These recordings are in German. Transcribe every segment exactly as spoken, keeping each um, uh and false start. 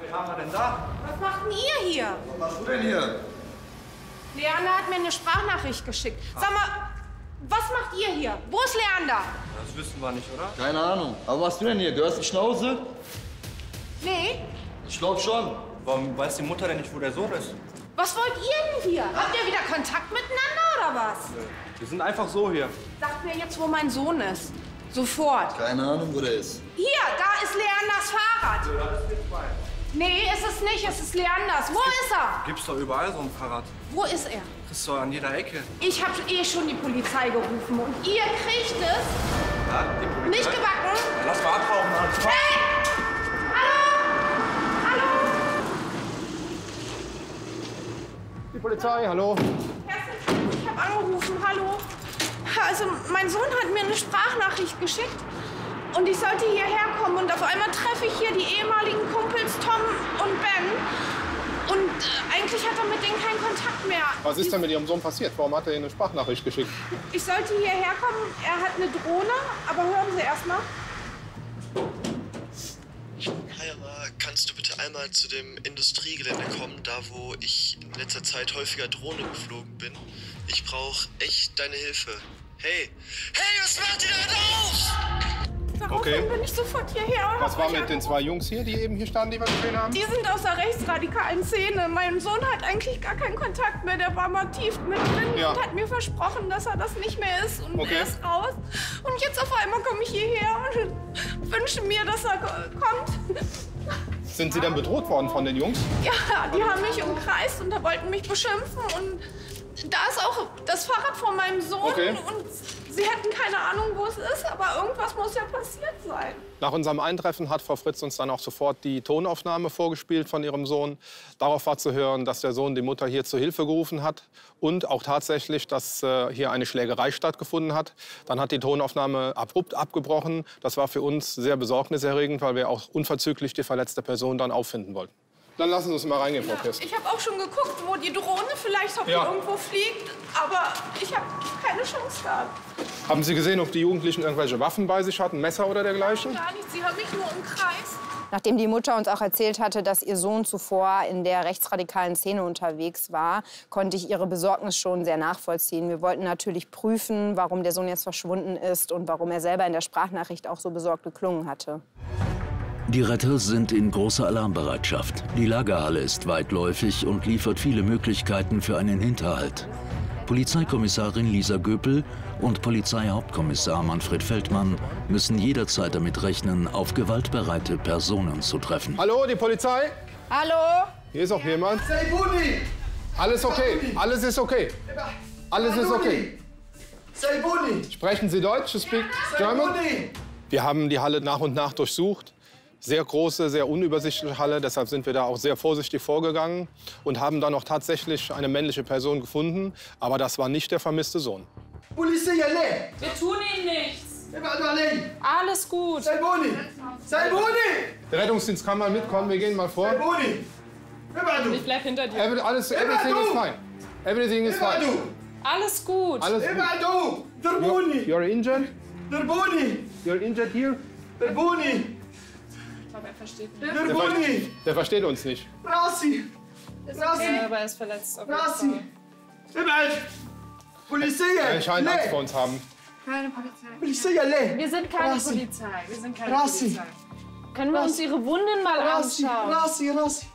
Wen haben wir denn da? Was macht denn ihr hier? Was machst du denn hier? Leander hat mir eine Sprachnachricht geschickt. Sag mal, was macht ihr hier? Wo ist Leander? Das wissen wir nicht, oder? Keine Ahnung. Aber was machst du denn hier? Gehörst du nicht nach Hause? Nee. Ich glaub schon. Warum weiß die Mutter denn nicht, wo der Sohn ist? Was wollt ihr denn hier? Habt ihr wieder Kontakt miteinander oder was? Wir sind einfach so hier. Sagt mir jetzt, wo mein Sohn ist. Sofort. Keine Ahnung, wo der ist. Hier, da ist Leanders Fahrrad. Ja, das ist nicht mein. Nee, ist es nicht. Es ist Leanders. Wo ist er? Gibt's doch überall so ein Fahrrad. Wo ist er? Das ist doch an jeder Ecke. Ich habe eh schon die Polizei gerufen und ihr kriegt es Ja, die Polizei. nicht gebacken. Ja, lass mal abhauen, Mann. Hey! Hallo? Hallo? Die Polizei, hallo. Kerstin, ich habe angerufen. Hallo? Also, mein Sohn hat mir eine Sprachnachricht geschickt. Und ich sollte hierher kommen und auf einmal treffe ich hier die ehemaligen Kumpels Tom und Ben. Und äh, eigentlich hat er mit denen keinen Kontakt mehr. Was ist denn mit Ihrem Sohn passiert? Warum hat er Ihnen eine Sprachnachricht geschickt? Ich sollte hierher kommen. Er hat eine Drohne, aber hören Sie erst mal. Hi, aber kannst du bitte einmal zu dem Industriegelände kommen, da wo ich in letzter Zeit häufiger Drohne geflogen bin? Ich brauche echt deine Hilfe. Hey! Hey, was macht ihr da drauf? Daraufhin Okay. bin ich sofort hierher. und Was hab war euch mit den zwei Jungs hier, die eben hier standen, die wir gesehen haben? Die sind aus der rechtsradikalen Szene. Mein Sohn hat eigentlich gar keinen Kontakt mehr. Der war mal tief mit drin Ja. und hat mir versprochen, dass er das nicht mehr ist. Und Okay. er ist raus. Und jetzt auf einmal komme ich hierher und wünsche mir, dass er kommt. Sind Sie denn bedroht worden von den Jungs? Ja, die haben mich umkreist und da wollten mich beschimpfen. Und da ist auch das Fahrrad von meinem Sohn. Okay. Und sie hätten keine Ahnung, wo es ist. Aber irgendwas muss ja passiert sein. Nach unserem Eintreffen hat Frau Fritz uns dann auch sofort die Tonaufnahme vorgespielt von ihrem Sohn. Darauf war zu hören, dass der Sohn die Mutter hier zur Hilfe gerufen hat und auch tatsächlich, dass äh, hier eine Schlägerei stattgefunden hat. Dann hat die Tonaufnahme abrupt abgebrochen. Das war für uns sehr besorgniserregend, weil wir auch unverzüglich die verletzte Person dann auffinden wollten. Dann lassen Sie uns mal reingehen, Frau Kirsten. Ich habe auch schon geguckt, wo die Drohne vielleicht ob Ja. die irgendwo fliegt. Aber ich habe keine Chance gehabt. Haben Sie gesehen, ob die Jugendlichen irgendwelche Waffen bei sich hatten, Messer oder dergleichen? Gar nichts. Sie haben mich nur umkreist. Nachdem die Mutter uns auch erzählt hatte, dass ihr Sohn zuvor in der rechtsradikalen Szene unterwegs war, konnte ich ihre Besorgnis schon sehr nachvollziehen. Wir wollten natürlich prüfen, warum der Sohn jetzt verschwunden ist und warum er selber in der Sprachnachricht auch so besorgt geklungen hatte. Die Retter sind in großer Alarmbereitschaft. Die Lagerhalle ist weitläufig und liefert viele Möglichkeiten für einen Hinterhalt. Polizeikommissarin Lisa Göpel und Polizeihauptkommissar Manfred Feldmann müssen jederzeit damit rechnen, auf gewaltbereite Personen zu treffen. Hallo, die Polizei? Hallo? Hier ist auch jemand. Alles okay, alles ist okay. Alles ist okay. Sprechen Sie Deutsch? You speak German? Wir haben die Halle nach und nach durchsucht. Sehr große, sehr unübersichtliche Halle. Deshalb sind wir da auch sehr vorsichtig vorgegangen und haben dann auch tatsächlich eine männliche Person gefunden. Aber das war nicht der vermisste Sohn. Wir tun ihnen nichts. Alles gut. Der Rettungsdienst kann mal mitkommen. Wir gehen mal vor. Ich bleib hinter dir. Every, alles, everything is fine. Everything is fine. Alles gut. Alles gut. You're, you're injured? You're injured here? Ich glaube, er versteht nicht. Der, ver der versteht uns nicht. Ist okay, aber er ist verletzt. Auf jeden Fall. Er scheint Angst vor uns haben. Keine Polizei. Wir sind keine Polizei. Wir sind keine Polizei. Können wir uns Ihre Wunden mal anschauen? Ja, okay.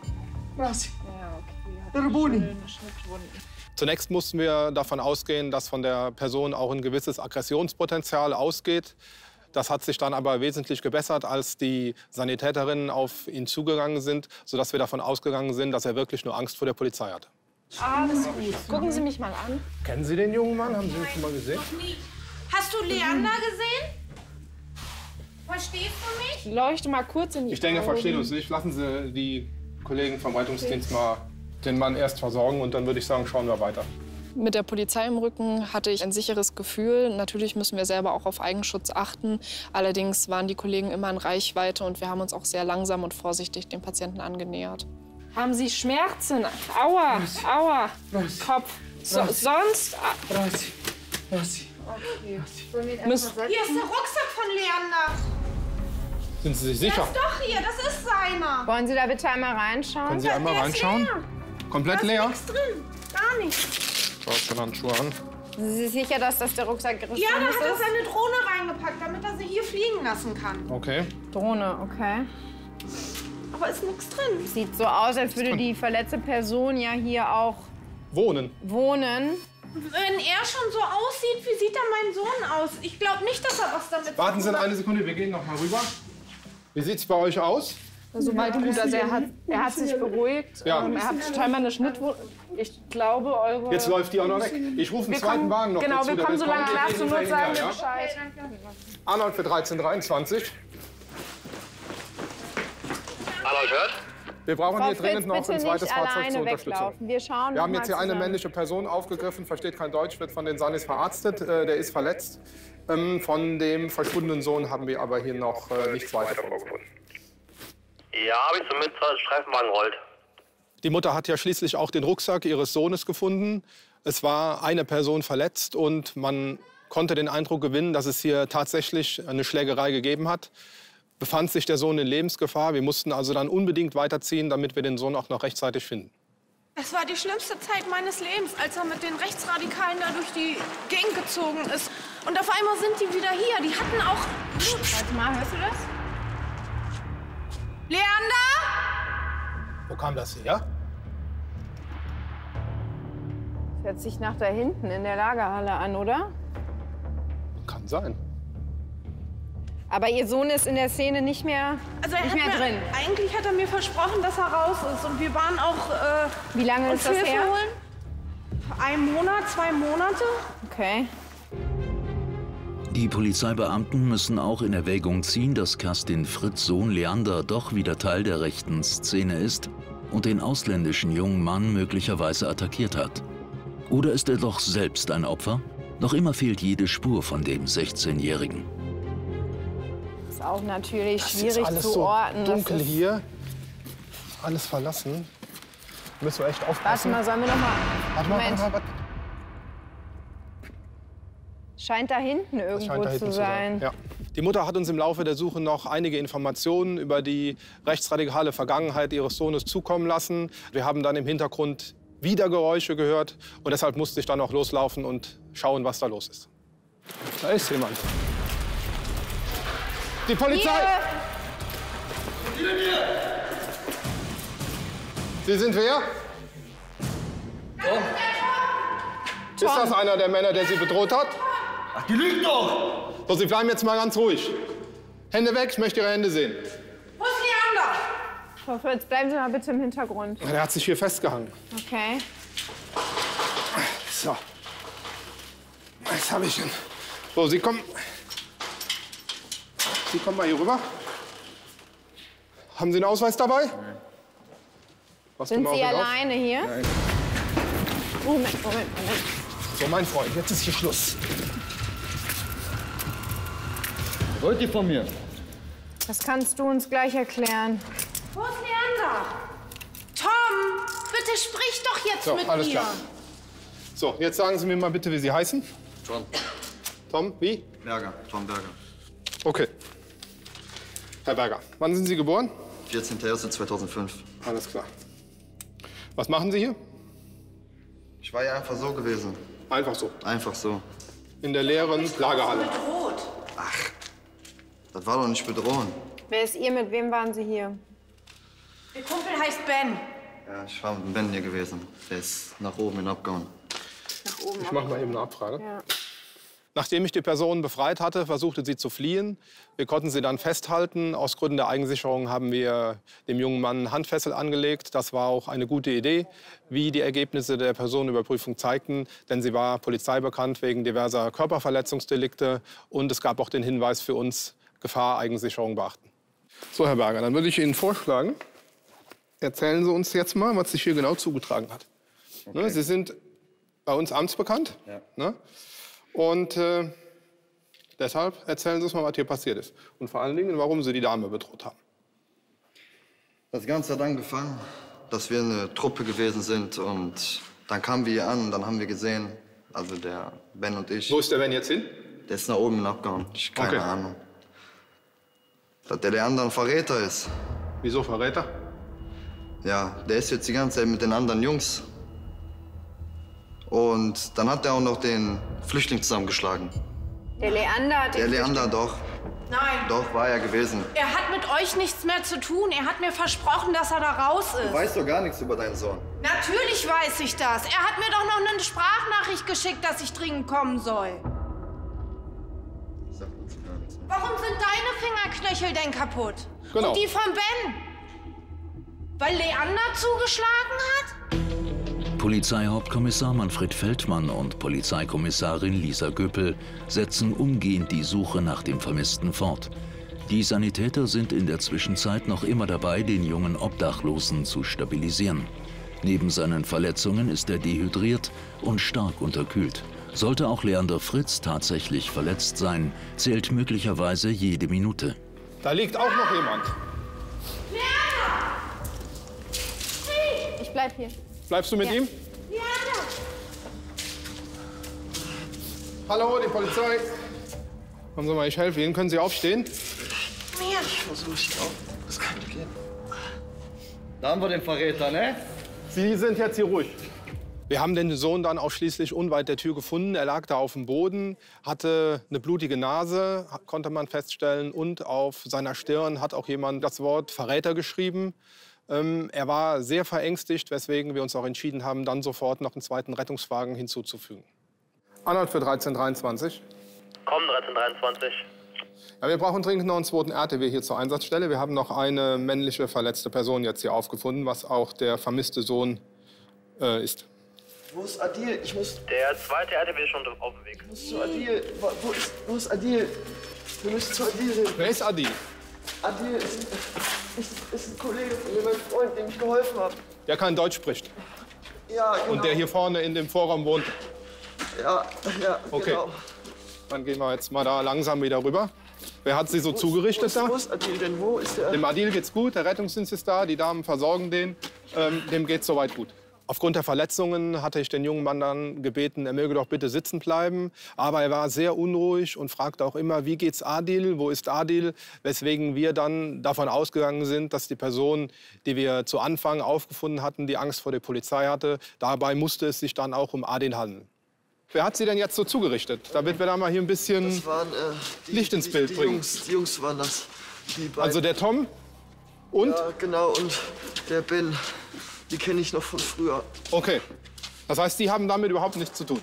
Hat schöne Schnittwunden. Zunächst mussten wir davon ausgehen, dass von der Person auch ein gewisses Aggressionspotenzial ausgeht. Das hat sich dann aber wesentlich gebessert, als die Sanitäterinnen auf ihn zugegangen sind, sodass wir davon ausgegangen sind, dass er wirklich nur Angst vor der Polizei hat. Alles gut. Gucken Sie mich mal an. Kennen Sie den jungen Mann? Haben Sie ihn schon mal gesehen? Noch nie. Hast du Leander gesehen? Verstehst du mich? Leuchte mal kurz in die Ich denke, er Augen. versteht uns nicht. Lassen Sie die Kollegen vom Rettungsdienst mal den Mann erst versorgen und dann würde ich sagen, schauen wir weiter. Mit der Polizei im Rücken hatte ich ein sicheres Gefühl. Natürlich müssen wir selber auch auf Eigenschutz achten. Allerdings waren die Kollegen immer in Reichweite und wir haben uns auch sehr langsam und vorsichtig dem Patienten angenähert. Haben Sie Schmerzen? Aua, aua, Kopf. So, sonst? Okay. Hier ist der Rucksack von Leander. Sind Sie sich sicher? Der ist doch hier, das ist seiner. Wollen Sie da bitte einmal reinschauen? Können Sie einmal Der ist reinschauen? leer. Komplett Da ist leer? nichts drin, gar nichts. Schaut Handschuhe an. Sind Sie sicher, dass das der Rucksack Ihres Ja, da Sohnes hat er ist? seine Drohne reingepackt, damit er sie hier fliegen lassen kann. Okay. Drohne, okay. Aber ist nichts drin. Sieht so aus, als würde die verletzte Person ja hier auch Wohnen. wohnen. Wenn er schon so aussieht, wie sieht dann mein Sohn aus? Ich glaube nicht, dass er was damit Warten Sie zu tun hat. eine Sekunde, wir gehen noch mal rüber. Wie sieht's bei euch aus? Soweit gut, also er hat, er hat sich beruhigt. Ja. Ähm, er hat scheinbar eine Schnittwunde. Ich glaube, eure... Jetzt läuft die auch noch weg. Ich rufe einen Wir zweiten kommen- Wagen noch Genau, dazu. wir der kommen will so lange kommen. nach, Wir zur gehen Not sagen wir hinterher, ja? Bescheid. Arnold für dreizehn dreiundzwanzig. Arnold hört? Wir brauchen Frau hier dringend Fritz, noch bitte ein zweites nicht Fahrzeug alleine zur Unterstützung. weglaufen. Wir schauen Wir haben noch jetzt mal hier eine zusammen. männliche Person aufgegriffen, versteht kein Deutsch, wird von den Sanis verarztet. Äh, der ist verletzt. Ähm, von dem verschwundenen Sohn haben wir aber hier noch äh, nichts weiter vorgefunden. Ja, habe ich zumindest einen Streifenwagen rollt. Die Mutter hat ja schließlich auch den Rucksack ihres Sohnes gefunden. Es war eine Person verletzt und man konnte den Eindruck gewinnen, dass es hier tatsächlich eine Schlägerei gegeben hat. Befand sich der Sohn in Lebensgefahr. Wir mussten also dann unbedingt weiterziehen, damit wir den Sohn auch noch rechtzeitig finden. Es war die schlimmste Zeit meines Lebens, als er mit den Rechtsradikalen da durch die Gegend gezogen ist. Und auf einmal sind die wieder hier. Die hatten auch... Warte mal, hörst du das? Leander? Wo kam das her? Das hört sich nach da hinten in der Lagerhalle an, oder? Kann sein. Aber Ihr Sohn ist in der Szene nicht mehr, Also er nicht hat mehr mir, drin. Eigentlich hat er mir versprochen, dass er raus ist. Und wir waren auch... Äh, Wie lange ist das Hilfe her? holen. Ein Monat, zwei Monate. Okay. Die Polizeibeamten müssen auch in Erwägung ziehen, dass Kerstin Fritz' Sohn Leander doch wieder Teil der rechten Szene ist und den ausländischen jungen Mann möglicherweise attackiert hat. Oder ist er doch selbst ein Opfer? Noch immer fehlt jede Spur von dem sechzehnjährigen. Ist auch natürlich Das schwierig ist alles zu so orten. Das dunkel ist- hier. Alles verlassen. Müssen wir echt Warte aufpassen. mal, sollen wir noch mal... Warte mal, Moment. warte mal, warte. Scheint da hinten Das irgendwo scheint da hinten zu sein. Ja. Die Mutter hat uns im Laufe der Suche noch einige Informationen über die rechtsradikale Vergangenheit ihres Sohnes zukommen lassen. Wir haben dann im Hintergrund wieder Geräusche gehört und deshalb musste ich dann auch loslaufen und schauen, was da los ist. Da ist jemand. Die Polizei! Sie sind wer? Tom. Ist das einer der Männer, der Sie bedroht hat? Ach, die lügt doch! So, Sie bleiben jetzt mal ganz ruhig. Hände weg, ich möchte Ihre Hände sehen. Wo ist Leander? Frau Fritz, bleiben Sie mal bitte im Hintergrund. Der hat sich hier festgehangen. Okay. So. Was habe ich denn? So, Sie kommen. Sie kommen mal hier rüber. Haben Sie einen Ausweis dabei? Was Sind genau Sie geht auf? alleine hier? Nein. Moment, Moment, Moment. So, mein Freund, jetzt ist hier Schluss. Was wollt ihr von mir? Das kannst du uns gleich erklären. Wo ist Leander? Tom, bitte sprich doch jetzt So, mit alles mir. klar. So, jetzt sagen Sie mir mal bitte, wie Sie heißen. Tom. Tom, wie? Berger. Tom Berger. Okay. Herr Berger, wann sind Sie geboren? vierzehnter erster zweitausendfünf. Alles klar. Was machen Sie hier? Ich war ja einfach so gewesen. Einfach so. Einfach so. In der leeren Lagerhalle. Bedroht. Das war doch nicht bedrohen. Wer ist ihr? Mit wem waren Sie hier? Der Kumpel heißt Ben. Ja, ich war mit dem Ben hier gewesen. Der ist nach oben hinabgehauen. Nach oben. Ich mache mal eben eine Abfrage. Ja. Nachdem ich die Person befreit hatte, versuchte sie zu fliehen. Wir konnten sie dann festhalten. Aus Gründen der Eigensicherung haben wir dem jungen Mann Handfessel angelegt. Das war auch eine gute Idee, wie die Ergebnisse der Personenüberprüfung zeigten. Denn sie war polizeibekannt wegen diverser Körperverletzungsdelikte. Und es gab auch den Hinweis für uns, Gefahr, Eigensicherung beachten. So, Herr Berger, dann würde ich Ihnen vorschlagen, erzählen Sie uns jetzt mal, was sich hier genau zugetragen hat. Okay. Ne, Sie sind bei uns amtsbekannt. Ja. Ne? Und äh, deshalb erzählen Sie uns mal, was hier passiert ist. Und vor allen Dingen, warum Sie die Dame bedroht haben. Das Ganze hat angefangen, dass wir eine Truppe gewesen sind. Und dann kamen wir hier an und dann haben wir gesehen, also der Ben und ich. Wo ist der Ben jetzt hin? Der ist nach oben abgehauen. Ich keine Okay. Ahnung. dass der Leander ein Verräter ist. Wieso Verräter? Ja, der ist jetzt die ganze Zeit mit den anderen Jungs. Und dann hat er auch noch den Flüchtling zusammengeschlagen. Der Leander hat Der Leander doch. Nein. Doch, war er gewesen. Er hat mit euch nichts mehr zu tun. Er hat mir versprochen, dass er da raus ist. Du weißt doch gar nichts über deinen Sohn. Natürlich weiß ich das. Er hat mir doch noch eine Sprachnachricht geschickt, dass ich dringend kommen soll. Sag uns gar nichts. Warum sind deine Fingerknöchel denn kaputt? Genau. Und die von Ben? Weil Leander zugeschlagen hat? Polizeihauptkommissar Manfred Feldmann und Polizeikommissarin Lisa Göpel setzen umgehend die Suche nach dem Vermissten fort. Die Sanitäter sind in der Zwischenzeit noch immer dabei, den jungen Obdachlosen zu stabilisieren. Neben seinen Verletzungen ist er dehydriert und stark unterkühlt. Sollte auch Leander Fritz tatsächlich verletzt sein, zählt möglicherweise jede Minute. Da liegt auch noch jemand. Leander! Ich bleib hier. Bleibst du mit Ja. ihm? Leander! Hallo, die Polizei. Kommen Sie mal, ich helfe Ihnen. Können Sie aufstehen? Ich versuche ich auch. Das kann nicht gehen. Da haben wir den Verräter, ne? Sie sind jetzt hier ruhig. Wir haben den Sohn dann auch schließlich unweit der Tür gefunden. Er lag da auf dem Boden, hatte eine blutige Nase, konnte man feststellen. Und auf seiner Stirn hat auch jemand das Wort Verräter geschrieben. Ähm, er war sehr verängstigt, weswegen wir uns auch entschieden haben, dann sofort noch einen zweiten Rettungswagen hinzuzufügen. Anhalt für dreizehn dreiundzwanzig. Komm, dreizehn dreiundzwanzig. Ja, wir brauchen dringend noch einen zweiten R T W hier zur Einsatzstelle. Wir haben noch eine männliche verletzte Person jetzt hier aufgefunden, was auch der vermisste Sohn äh, ist. Wo ist Adil? Ich muss, Der zweite R T W ist schon auf dem Weg. ich muss zu Adil. Wo wo ist, wo ist Adil? Wir müssen zu Adil hin. Wer ist Adil? Adil ist, ist, ist ein Kollege von mir, mein Freund, dem ich geholfen habe. Der kein Deutsch spricht Ja, genau. und der hier vorne in dem Vorraum wohnt. Ja, ja, Okay. genau. Dann gehen wir jetzt mal da langsam wieder rüber. Wer hat Sie so zugerichtet da? Wo ist Adil denn? Wo ist der? Dem Adil geht's gut, der Rettungsdienst ist da, die Damen versorgen den. Ähm, dem geht's soweit gut. Aufgrund der Verletzungen hatte ich den jungen Mann dann gebeten, er möge doch bitte sitzen bleiben. Aber er war sehr unruhig und fragte auch immer, wie geht's Adil, wo ist Adil? Weswegen wir dann davon ausgegangen sind, dass die Person, die wir zu Anfang aufgefunden hatten, die Angst vor der Polizei hatte. Dabei musste es sich dann auch um Adil handeln. Wer hat Sie denn jetzt so zugerichtet, damit wir da mal hier ein bisschen Das waren, äh, die, Licht ins die, Bild die bringen? Jungs, die Jungs waren das. Die beiden. Also der Tom und? Ja, genau. Und der Ben. Die kenne ich noch von früher. Okay. Das heißt, die haben damit überhaupt nichts zu tun?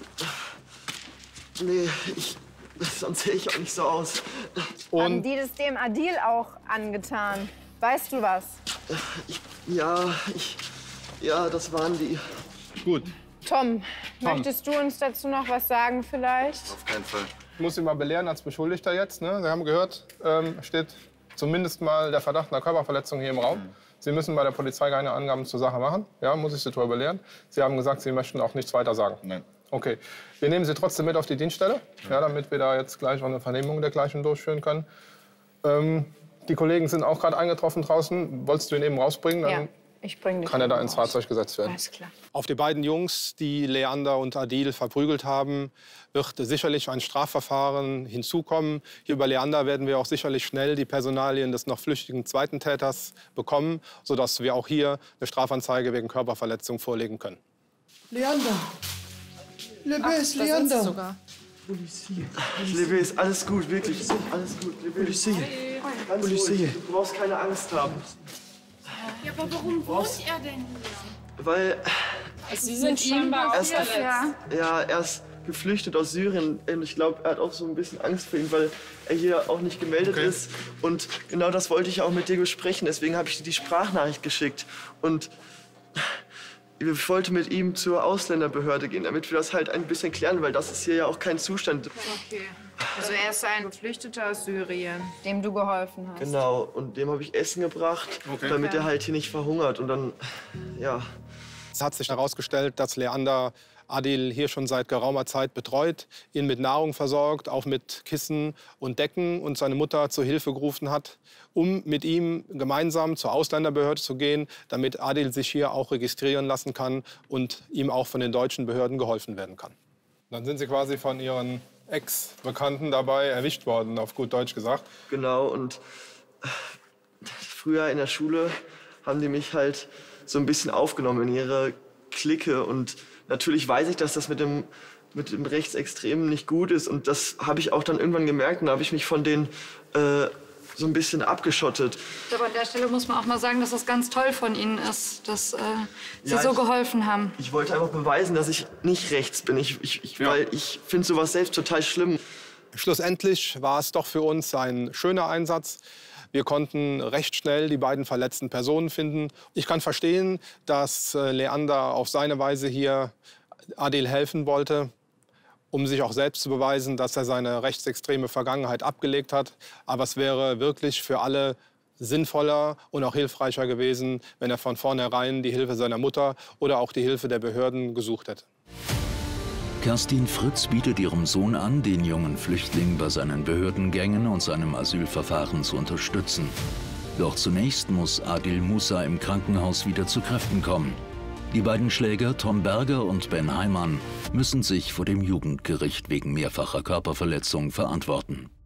Nee, ich, sonst sehe ich auch nicht so aus. Haben Und die das dem Adil auch angetan? Weißt du was? Ich, ja, ich, ja, das waren die. gut, Tom, möchtest du uns dazu noch was sagen vielleicht? Auf keinen Fall. ich muss Sie mal belehren als Beschuldigter jetzt. Ne? Sie haben gehört, ähm, steht zumindest mal der Verdacht einer Körperverletzung hier im Raum. Sie müssen bei der Polizei keine Angaben zur Sache machen. Ja, muss ich Sie darüber belehren. Sie haben gesagt, Sie möchten auch nichts weiter sagen. Nein. Okay. Wir nehmen Sie trotzdem mit auf die Dienststelle, ja, damit wir da jetzt gleich auch eine Vernehmung dergleichen durchführen können. Ähm, die Kollegen sind auch gerade eingetroffen draußen. Wolltest du ihn eben rausbringen? Dann Ja, ich bring dich kann er da eben ins raus. Fahrzeug gesetzt werden. Alles klar. Auf die beiden Jungs, die Leander und Adil verprügelt haben, wird sicherlich ein Strafverfahren hinzukommen. Hier bei Leander werden wir auch sicherlich schnell die Personalien des noch flüchtigen zweiten Täters bekommen, sodass wir auch hier eine Strafanzeige wegen Körperverletzung vorlegen können. Leander! Lebes, Da sind sie sogar. Lebes, alles gut, wirklich. Alles gut. Polizei. Polizei. Du brauchst keine Angst haben. Ja, aber warum wohnt er denn hier? Weil Sie sind scheinbar er ist, verletzt. ja, er ist geflüchtet aus Syrien. Und ich glaube, er hat auch so ein bisschen Angst vor ihm, weil er hier auch nicht gemeldet Okay. ist. Und genau das wollte ich auch mit dir besprechen. Deswegen habe ich dir die Sprachnachricht geschickt. Und ich wollte mit ihm zur Ausländerbehörde gehen, damit wir das halt ein bisschen klären, weil das ist hier ja auch kein Zustand. Okay. Also er ist ein Geflüchteter aus Syrien, dem du geholfen hast. Genau, und dem habe ich Essen gebracht, Okay. damit er halt hier nicht verhungert. Und dann, ja. Es hat sich herausgestellt, dass Leander Adil hier schon seit geraumer Zeit betreut, ihn mit Nahrung versorgt, auch mit Kissen und Decken und seine Mutter zur Hilfe gerufen hat, um mit ihm gemeinsam zur Ausländerbehörde zu gehen, damit Adil sich hier auch registrieren lassen kann und ihm auch von den deutschen Behörden geholfen werden kann. Dann sind Sie quasi von Ihren Ex-Bekannten dabei erwischt worden, auf gut Deutsch gesagt. Genau, und früher in der Schule haben die mich halt so ein bisschen aufgenommen in ihre Clique. Und natürlich weiß ich, dass das mit dem, mit dem Rechtsextremen nicht gut ist. Und das habe ich auch dann irgendwann gemerkt. Und da habe ich mich von denen äh, so ein bisschen abgeschottet. Aber an der Stelle muss man auch mal sagen, dass das ganz toll von Ihnen ist, dass äh, Sie Ja, so ich- geholfen haben. Ich wollte einfach beweisen, dass ich nicht rechts bin. Ich, ich, ich, Weil ich finde sowas selbst total schlimm. Schlussendlich war es doch für uns ein schöner Einsatz. Wir konnten recht schnell die beiden verletzten Personen finden. Ich kann verstehen, dass äh, Leander auf seine Weise hier Adil helfen wollte, um sich auch selbst zu beweisen, dass er seine rechtsextreme Vergangenheit abgelegt hat. Aber es wäre wirklich für alle sinnvoller und auch hilfreicher gewesen, wenn er von vornherein die Hilfe seiner Mutter oder auch die Hilfe der Behörden gesucht hätte. Kerstin Fritz bietet ihrem Sohn an, den jungen Flüchtling bei seinen Behördengängen und seinem Asylverfahren zu unterstützen. Doch zunächst muss Adil Musa im Krankenhaus wieder zu Kräften kommen. Die beiden Schläger Tom Berger und Ben Heimann müssen sich vor dem Jugendgericht wegen mehrfacher Körperverletzung verantworten.